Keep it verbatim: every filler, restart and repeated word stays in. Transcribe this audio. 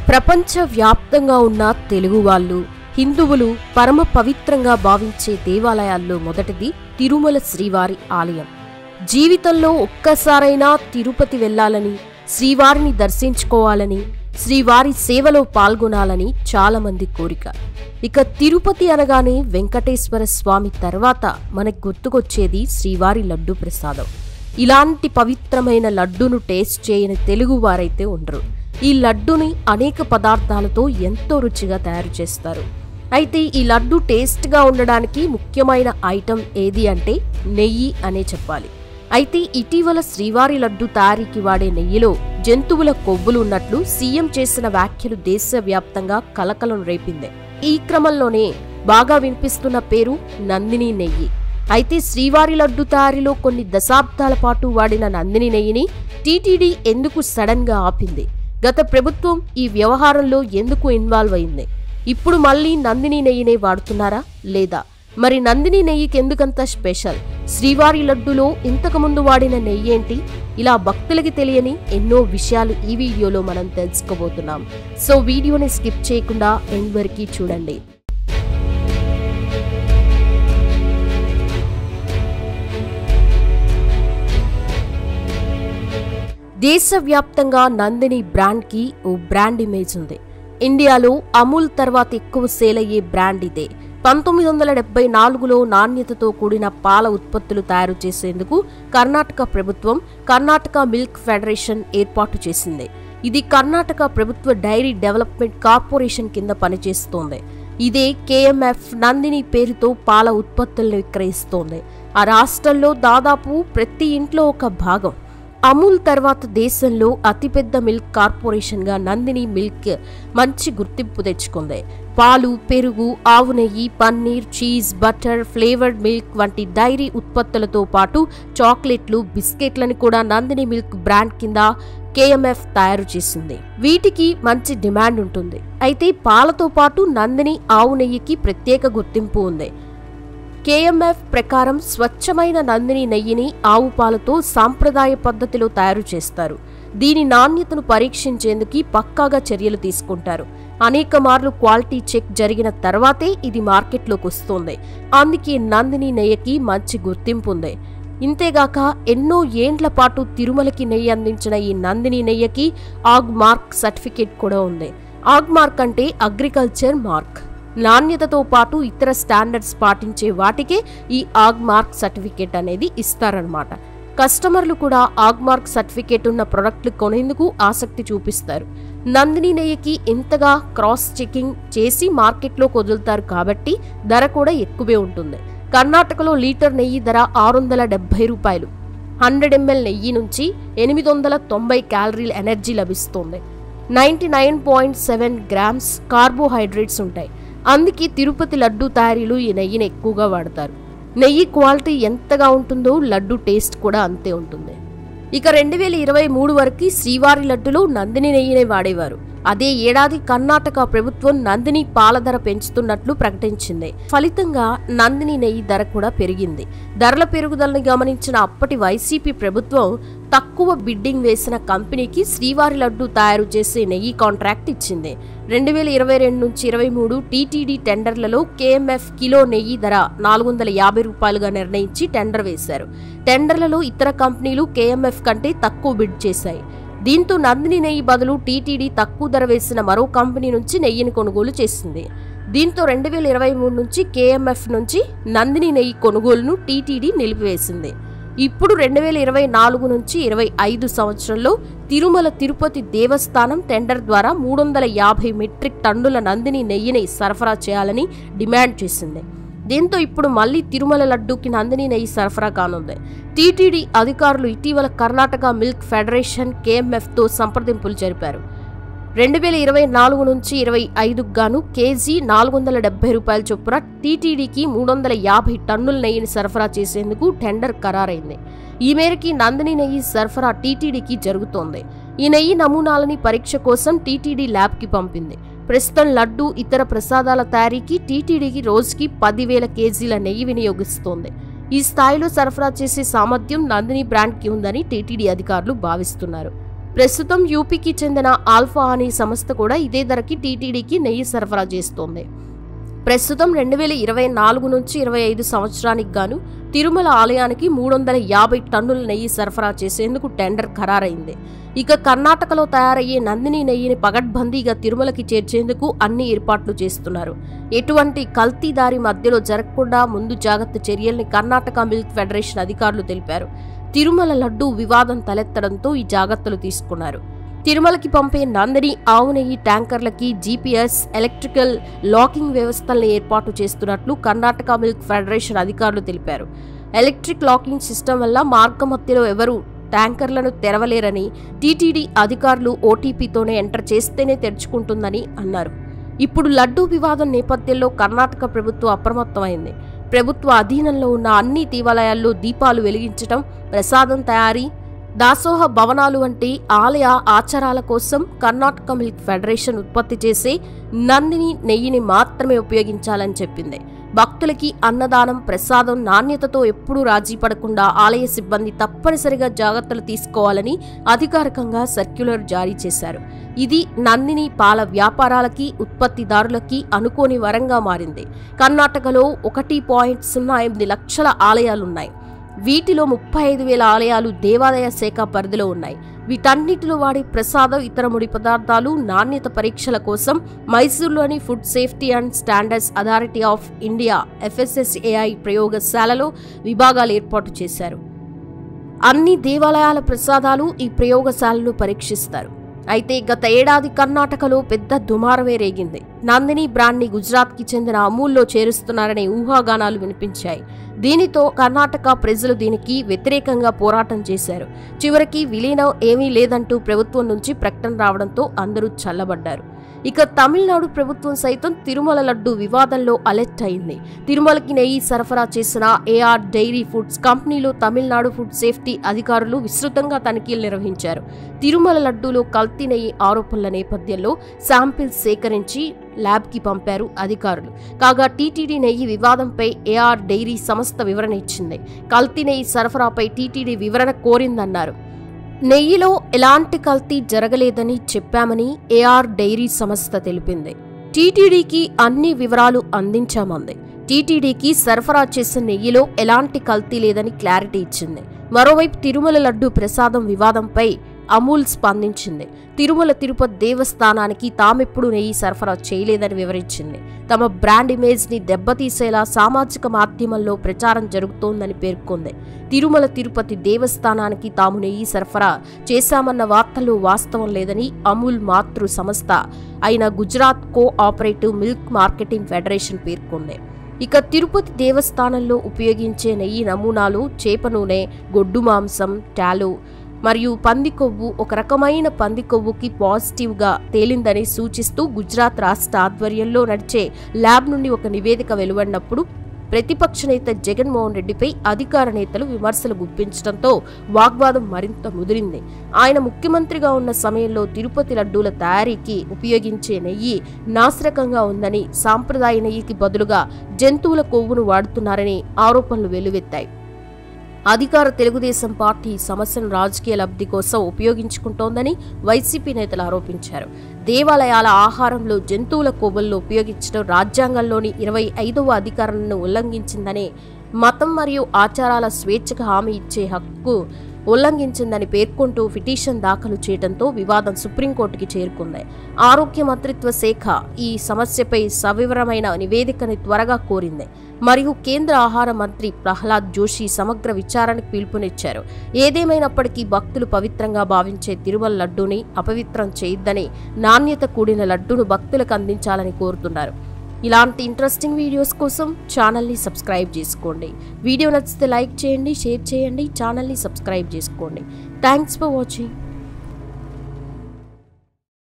ప్రపంచవ్యాప్తంగా ఉన్న తెలుగు వాళ్ళు హిందువులు పరమ పవిత్రంగా భావించే దేవాలయాల్లో మొదటిది తిరుమల శ్రీవారి ఆలయం. జీవితంలో ఒక్కసారైనా తిరుపతి వెళ్లాలని, శ్రీవారిని దర్శించుకోవాలని, శ్రీవారి సేవలో పాల్గొనాలని చాలామంది కోరిక. ఇక తిరుపతి అనగానే వెంకటేశ్వర స్వామి తర్వాత మనకు గుర్తుకొచ్చేది శ్రీవారి లడ్డు ప్రసాదం. ఇలాంటి పవిత్రమైన లడ్డును టేస్ట్ చేయని తెలుగు వారైతే ఉండరు. ఈ లడ్డుని అనేక పదార్థాలతో ఎంతో రుచిగా తయారు చేస్తారు. అయితే ఈ లడ్డు టేస్ట్గా ఉండడానికి ముఖ్యమైన ఐటెం ఏది అంటే నెయ్యి అనే చెప్పాలి. అయితే ఇటీవల శ్రీవారి లడ్డు తయారీకి వాడే నెయ్యిలో జంతువుల కొవ్వులు ఉన్నట్లు సీఎం చేసిన వ్యాఖ్యలు దేశవ్యాప్తంగా కలకలం రేపింది. ఈ క్రమంలోనే బాగా వినిపిస్తున్న పేరు నందిని నెయ్యి. అయితే శ్రీవారి లడ్డు తయారీలో కొన్ని దశాబ్దాల పాటు వాడిన నందిని నెయ్యిని టీటీడీ ఎందుకు సడన్ గా ఆపింది? గత ప్రభుత్వం ఈ వ్యవహారంలో ఎందుకు ఇన్వాల్వ్ అయింది? ఇప్పుడు మళ్ళీ నందిని నెయ్యినే వాడుతున్నారా లేదా? మరి నందిని నెయ్యికి ఎందుకంత స్పెషల్? శ్రీవారి లడ్డులో ఇంతకుముందు వాడిన నెయ్యి ఏంటి? ఇలా భక్తులకి తెలియని ఎన్నో విషయాలు ఈ వీడియోలో మనం తెలుసుకోబోతున్నాం. సో వీడియోని స్కిప్ చేయకుండా ఎండ్ వరకు చూడండి. దేశవ్యాప్తంగా నందిని బ్రాండ్కి ఓ బ్రాండ్ ఇమేజ్ ఉంది. ఇండియాలో అమూల్ తర్వాత ఎక్కువ సేల్ అయ్యే బ్రాండ్ ఇదే. పంతొమ్మిది వందల డెబ్బై నాలుగులో నాణ్యతతో కూడిన పాల ఉత్పత్తులు తయారు చేసేందుకు కర్ణాటక ప్రభుత్వం కర్ణాటక మిల్క్ ఫెడరేషన్ ఏర్పాటు చేసింది. ఇది కర్ణాటక ప్రభుత్వ డైరీ డెవలప్మెంట్ కార్పొరేషన్ కింద పనిచేస్తోంది. ఇదే కేఎంఎఫ్ నందిని పేరుతో పాల ఉత్పత్తులను విక్రయిస్తోంది. ఆ రాష్ట్రంలో దాదాపు ప్రతి ఇంట్లో ఒక భాగం. అమూల్ తర్వాత దేశంలో అతిపెద్ద మిల్క్ కార్పొరేషన్గా నందిని మిల్క్ మంచి గుర్తింపు తెచ్చుకుంది. పాలు, పెరుగు, ఆవు నెయ్యి, paneer, cheese, butter, flavoured milk వంటి డైరీ ఉత్పత్తులతో పాటు చాక్లెట్లు, బిస్కెట్లను కూడా నందిని మిల్క్ బ్రాండ్ కింద కేఎంఎఫ్ తయారు చేసింది. వీటికి మంచి డిమాండ్ ఉంటుంది. అయితే పాలతో పాటు నందిని ఆవు నెయ్యికి ప్రత్యేక గుర్తింపు ఉంది. కేఎంఎఫ్ ప్రకారం స్వచ్ఛమైన నందిని నెయ్యిని ఆవు పాలతో సాంప్రదాయ పద్ధతిలో తయారు చేస్తారు. దీని నాణ్యతను పరీక్షించేందుకు పక్కాగా చర్యలు తీసుకుంటారు. అనేక మార్లు క్వాలిటీ చెక్ జరిగిన తర్వాతే ఇది మార్కెట్లోకి వస్తుంది. అందుకే నందిని నెయ్యికి మంచి గుర్తింపు ఉంది. ఇంతేగాక ఎన్నో ఏండ్ల పాటు తిరుమలకి నెయ్యి అందించిన ఈ నందిని నెయ్యికి ఆగ్ మార్క్ సర్టిఫికేట్ కూడా ఉంది. ఆగ్ మార్క్ అంటే అగ్రికల్చర్ మార్క్. నాణ్యతతో పాటు ఇతర స్టాండర్డ్స్ పాటించే వాటికే ఈ ఆగ్ మార్క్ సర్టిఫికేట్ అనేది ఇస్తారన్నమాట. కస్టమర్లు కూడా ఆగ్ మార్క్ సర్టిఫికేట్ ఉన్న ప్రొడక్ట్లు కొనేందుకు ఆసక్తి చూపిస్తారు. నందిని నెయ్యికి ఇంతగా క్రాస్ చెకింగ్ చేసి మార్కెట్లోకి వదులుతారు కాబట్టి ధర కూడా ఎక్కువే ఉంటుంది. కర్ణాటకలో లీటర్ నెయ్యి ధర ఆరు వందల డెబ్బై రూపాయలు. హండ్రెడ్ ఎంఎల్ నెయ్యి నుంచి ఎనిమిది వందల తొంభై క్యాలరీల ఎనర్జీ లభిస్తుంది. Ninety nine point seven grams carbohydrates ఉంటాయి. అందుకే తిరుపతి లడ్డు తయారీలు ఈ నెయ్యిని ఎక్కువగా వాడతారు. నెయ్యి క్వాలిటీ ఎంతగా ఉంటుందో లడ్డు టేస్ట్ కూడా అంతే ఉంటుంది. ఇక రెండు వేల ఇరవై మూడు వరకు శ్రీవారి లడ్డులో నందిని నెయ్యినే వాడేవారు. అదే ఏడాది కర్ణాటక ప్రభుత్వం నందిని పాల ధర పెంచుతున్నట్లు ప్రకటించింది. ఫలితంగా నందిని నెయ్యి ధర కూడా పెరిగింది. ధరల పెరుగుదలను గమనించిన అప్పటి వైసీపీ ప్రభుత్వం తక్కువ బిడ్డింగ్ వేసిన కంపెనీకి శ్రీవారి లడ్డు తయారు చేసే నెయ్యి కాంట్రాక్ట్ ఇచ్చింది. రెండు వేల ఇరవై రెండు నుంచి ఇరవై మూడు టీటీడీ టెండర్లలో కేఎంఎఫ్ కిలో నెయ్యి ధర నాలుగు వందల యాభై రూపాయలుగా నిర్ణయించి టెండర్ వేశారు. టెండర్లలో ఇతర కంపెనీలు కేఎంఎఫ్ కంటే తక్కువ బిడ్ చేశాయి. దీంతో నందిని నెయ్యి బదులు టీటీడీ తక్కువ ధర వేసిన మరో కంపెనీ నుంచి నెయ్యిని కొనుగోలు చేసింది. దీంతో రెండు వేల ఇరవై మూడు నుంచి కేఎంఎఫ్ నుంచి నందిని నెయ్యి కొనుగోలును టీటీడీ నిలిపివేసింది. ఇప్పుడు రెండు వేల ఇరవై నాలుగు నుంచి ఇరవై ఐదు సంవత్సరంలో తిరుమల తిరుపతి దేవస్థానం టెండర్ ద్వారా మూడు వందల యాభై మెట్రిక్ టన్నుల నందిని నెయ్యిని సరఫరా చేయాలని డిమాండ్ చేసింది. దీంతో ఇప్పుడు మళ్లీ తిరుమల లడ్డూకి నందిని నెయ్యి సరఫరా కానుంది. టీటీడీ అధికారులు ఇటీవల కర్ణాటక మిల్క్ ఫెడరేషన్ కేఎంఎఫ్తో సంప్రదింపులు జరిపారు. రెండు వేల ఇరవై నాలుగు నుంచి ఇరవై ఐదుకు గాను కేజీ నాలుగు వందల డెబ్బై రూపాయల చొప్పున టీటీడీకి మూడు వందల యాభై టన్నుల నెయ్యిని సరఫరా చేసేందుకు టెండర్ ఖరారైంది. ఈ మేరకి నందిని నెయ్యి సరఫరా టీటీడీకి జరుగుతోంది. ఈ నెయ్యి నమూనాలని పరీక్ష కోసం టీటీడీ ల్యాబ్కి పంపింది. ప్రస్తుతం లడ్డు, ఇతర ప్రసాదాల తయారీకి టీటీడీకి రోజుకి పదివేల కేజీల నెయ్యి వినియోగిస్తోంది. ఈ స్థాయిలో సరఫరా చేసే సామర్థ్యం నందిని బ్రాండ్కి ఉందని టీటీడీ అధికారులు భావిస్తున్నారు. ప్రస్తుతం యూపీకి చెందిన ఆల్ఫా అనే సంస్థ కూడా ఇదే ధరకి టీటీడీకి నెయ్యి సరఫరా చేస్తోంది. ప్రస్తుతం రెండు వేల ఇరవై నాలుగు నుంచి ఇరవై ఐదు సంవత్సరానికి గాను తిరుమల ఆలయానికి మూడు వందల యాభై టన్నుల నెయ్యి సరఫరా చేసేందుకు టెండర్ ఖరారైంది. ఇక కర్ణాటకలో తయారయ్యే నందిని నెయ్యిని పగడ్బందీగా తిరుమలకి చేర్చేందుకు అన్ని ఏర్పాట్లు చేస్తున్నారు. ఎటువంటి కల్తీదారి మధ్యలో జరగకుండా ముందు జాగ్రత్త చర్యల్ని కర్ణాటక మిల్క్ ఫెడరేషన్ అధికారులు తెలిపారు. తిరుమల లడ్డూ వివాదం తలెత్తడంతో ఈ జాగ్రత్తలు తీసుకున్నారు. తిరుమలకి పంపే నందిని ఆవు నెయ్యి ట్యాంకర్లకి జీపీఎస్, ఎలక్ట్రికల్ లాకింగ్ వ్యవస్థల్ని ఏర్పాటు చేస్తున్నట్లు కర్ణాటక మిల్క్ ఫెడరేషన్ అధికారులు తెలిపారు. ఎలక్ట్రిక్ లాకింగ్ సిస్టమ్ వల్ల మార్గ మధ్యలో ఎవరూ ట్యాంకర్లను తెరవలేరని, టీటీడీ అధికారులు ఓటీపీతోనే ఎంటర్ చేస్తేనే తెరుచుకుంటుందని అన్నారు. ఇప్పుడు లడ్డూ వివాదం నేపథ్యంలో కర్ణాటక ప్రభుత్వం అప్రమత్తమైంది. ప్రభుత్వ అధీనంలో ఉన్న అన్ని దేవాలయాల్లో దీపాలు వెలిగించడం, ప్రసాదం తయారీ, దాసోహ భవనాలు వంటి ఆలయ ఆచారాల కోసం కర్ణాటక మిల్క్ ఫెడరేషన్ ఉత్పత్తి చేసే నందిని నెయ్యిని మాత్రమే ఉపయోగించాలని చెప్పింది. భక్తులకి అన్నదానం, ప్రసాదం నాణ్యతతో ఎప్పుడూ రాజీ పడకుండా ఆలయ సిబ్బంది తప్పనిసరిగా జాగ్రత్తలు తీసుకోవాలని అధికారికంగా సర్క్యులర్ జారీ చేశారు. ఇది నందిని పాల వ్యాపారాలకి, ఉత్పత్తిదారులకి అనుకోని వరంగా మారింది. కర్ణాటకలో ఒకటి పాయింట్ సున్నా ఎనిమిది లక్షల ఆలయాలున్నాయి. వీటిలో ముప్పై ఐదు వేల ఆలయాలు దేవాదాయ శాఖ పరిధిలో ఉన్నాయి. వీటన్నిటిలో వాడే ప్రసాదం, ఇతర ముడి పదార్థాలు నాణ్యత పరీక్షల కోసం మైసూరులోని food safety and standards authority of India FSSAI ప్రయోగశాలలో విభాగాలు ఏర్పాటు చేశారు. అన్ని దేవాలయాల ప్రసాదాలు ఈ ప్రయోగశాలలో పరీక్షిస్తారు. అయితే గత ఏడాది కర్ణాటకలో పెద్ద దుమారమే రేగింది. నందిని బ్రాండ్ని గుజరాత్కి చెందిన అమూల్లో చేరుస్తున్నారనే ఊహాగానాలు వినిపించాయి. దీనితో కర్ణాటక ప్రజలు దీనికి వ్యతిరేకంగా పోరాటం చేశారు. చివరికి విలీనం ఏమీ లేదంటూ ప్రభుత్వం నుంచి ప్రకటన రావడంతో అందరూ చల్లబడ్డారు. ఇక తమిళనాడు ప్రభుత్వం సైతం తిరుమల లడ్డు వివాదంలో అలర్ట్ అయింది. తిరుమలకి నెయ్యి సరఫరా చేసిన ఏఆర్ డైరీ ఫుడ్స్ కంపెనీలో తమిళనాడు ఫుడ్ సేఫ్టీ అధికారులు విస్తృతంగా తనిఖీలు నిర్వహించారు. తిరుమల లడ్డూలో కల్తీ నెయ్యి ఆరోపణల నేపథ్యంలో శాంపిల్స్ సేకరించి ల్యాబ్కి పంపారు అధికారులు. కాగా టీటీడీ నెయ్యి వివాదంపై ఏఆర్ డైరీ సంస్థ వివరణ ఇచ్చింది. కల్తీ నెయ్యి సరఫరాపై టీటీడీ వివరణ కోరిందన్నారు. నెయ్యిలో ఎలాంటి కల్తీ జరగలేదని చెప్పామని ఏఆర్ డైరీ సంస్థ తెలిపింది. టీటీడీకి అన్ని వివరాలు అందించామంది. టీటీడీకి సరఫరా చేసిన నెయ్యిలో ఎలాంటి కల్తీ లేదని క్లారిటీ ఇచ్చింది. మరోవైపు తిరుమల లడ్డు ప్రసాదం వివాదంపై అమూల్ స్పందించింది. తిరుమల తిరుపతి దేవస్థానానికి తామెప్పుడు నెయ్యి సరఫరా చేయలేదని వివరించింది. తమ బ్రాండ్ ఇమేజ్ ని దెబ్బతీసేలా సామాజిక మాధ్యమంలో ప్రచారం జరుగుతోందని పేర్కొంది. తిరుమల తిరుపతి దేవస్థానానికి తాము నెయ్యి సరఫరా చేశామన్న వార్తల్లో వాస్తవం లేదని అమూల్ మాతృ సంస్థ అయిన Gujarat cooperative milk marketing federation పేర్కొంది. ఇక తిరుపతి దేవస్థానంలో ఉపయోగించే నెయ్యి నమూనాలు చేప నూనె, గొడ్డు మాంసం, టాలో మరియు పంది కొవ్వు ఒక రకమైన పంది కొవ్వుకి పాజిటివ్గా తేలిందని సూచిస్తూ గుజరాత్ రాష్ట్ర ఆధ్వర్యంలో నడిచే ల్యాబ్ నుండి ఒక నివేదిక వెలువడినప్పుడు ప్రతిపక్ష నేత జగన్మోహన్ రెడ్డిపై అధికార నేతలు విమర్శలు గుప్పించడంతో వాగ్వాదం మరింత ముదిరింది. ఆయన ముఖ్యమంత్రిగా ఉన్న సమయంలో తిరుపతి లడ్డూల తయారీకి ఉపయోగించే నెయ్యి నాసిరకంగా ఉందని, సాంప్రదాయ నెయ్యికి బదులుగా జంతువుల కొవ్వును వాడుతున్నారని ఆరోపణలు వెల్లువెత్తాయి. అధికార తెలుగుదేశం పార్టీ సమస్యను రాజకీయ లబ్ధి కోసం ఉపయోగించుకుంటోందని వైసీపీ నేతలు ఆరోపించారు. దేవాలయాల ఆహారంలో జంతువుల కొవ్వులను ఉపయోగించడం రాజ్యాంగంలోని ఇరవై ఐదవ అధికారాన్ని ఉల్లంఘించిందనే, మతం మరియు ఆచారాల స్వేచ్ఛకు హామీ ఇచ్చే హక్కు ఉల్లంఘించిందని పేర్కొంటూ పిటిషన్ దాఖలు చేయడంతో వివాదం సుప్రీంకోర్టుకి చేరుకుంది. ఆరోగ్య మంత్రిత్వ శాఖ ఈ సమస్యపై సవివరమైన నివేదికని త్వరగా కోరింది మరియు కేంద్ర ఆహార మంత్రి ప్రహ్లాద్ జోషి సమగ్ర విచారణకు పిలుపునిచ్చారు. ఏదేమైనప్పటికీ భక్తులు పవిత్రంగా భావించే తిరుమల లడ్డూని అపవిత్రం చేయొద్దని, నాణ్యత కూడిన లడ్డూను భక్తులకు అందించాలని కోరుతున్నారు. ఇలాంటి ఇంట్రెస్టింగ్ వీడియోస్ కోసం ఛానల్ని సబ్స్క్రైబ్ చేసుకోండి. వీడియో నచ్చితే లైక్ చేయండి, షేర్ చేయండి, ఛానల్ని సబ్స్క్రైబ్ చేసుకోండి. Thanks for watching.